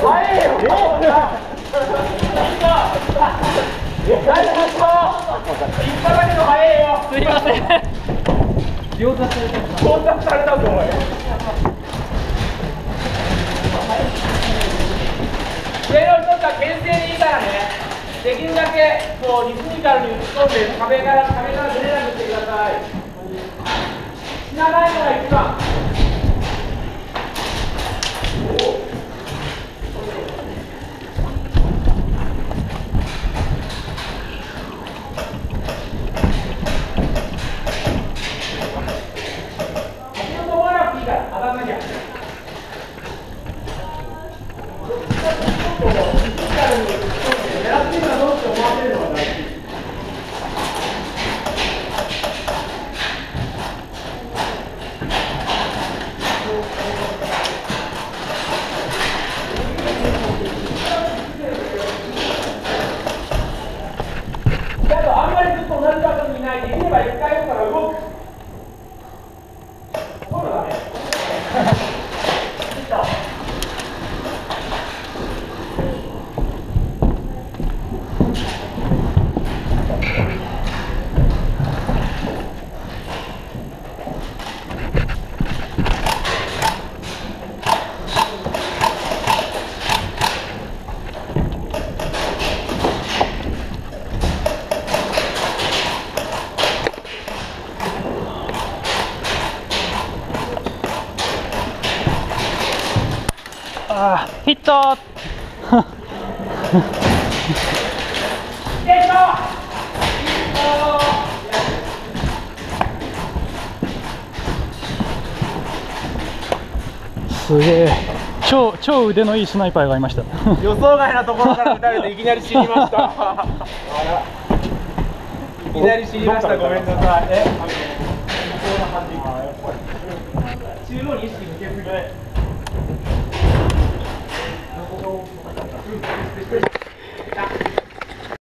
すいません。両立された。両立されたぞおい。上の人は牽制でいいからね。できるだけこうリズミカルに打ち込んで壁から出れなくしてください。死なないのが一番。あんまりずっと同じ場所にいないで、できれば一回から動く。そうだね。 あー、ヒットすげえ、超腕のいいスナイパーがいました。 予想外なところから撃たれていきなり死にました。いきなり死にました。ごめんなさい。